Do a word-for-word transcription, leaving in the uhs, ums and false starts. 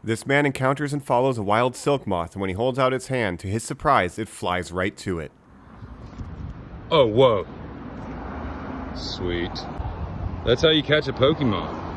This man encounters and follows a wild silk moth, and when he holds out its hand, to his surprise, it flies right to it. Oh, whoa. Sweet. That's how you catch a Pokemon.